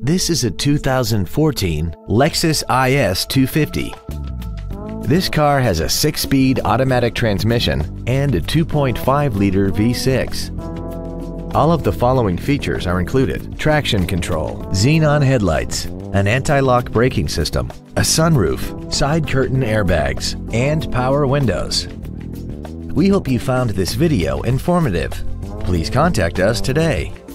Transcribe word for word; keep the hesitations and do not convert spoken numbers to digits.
This is a two thousand fourteen Lexus I S two fifty. This car has a six-speed automatic transmission and a two point five liter V six. All of the following features are included: traction control, xenon headlights, an anti-lock braking system, a sunroof, side curtain airbags, and power windows. We hope you found this video informative. Please contact us today.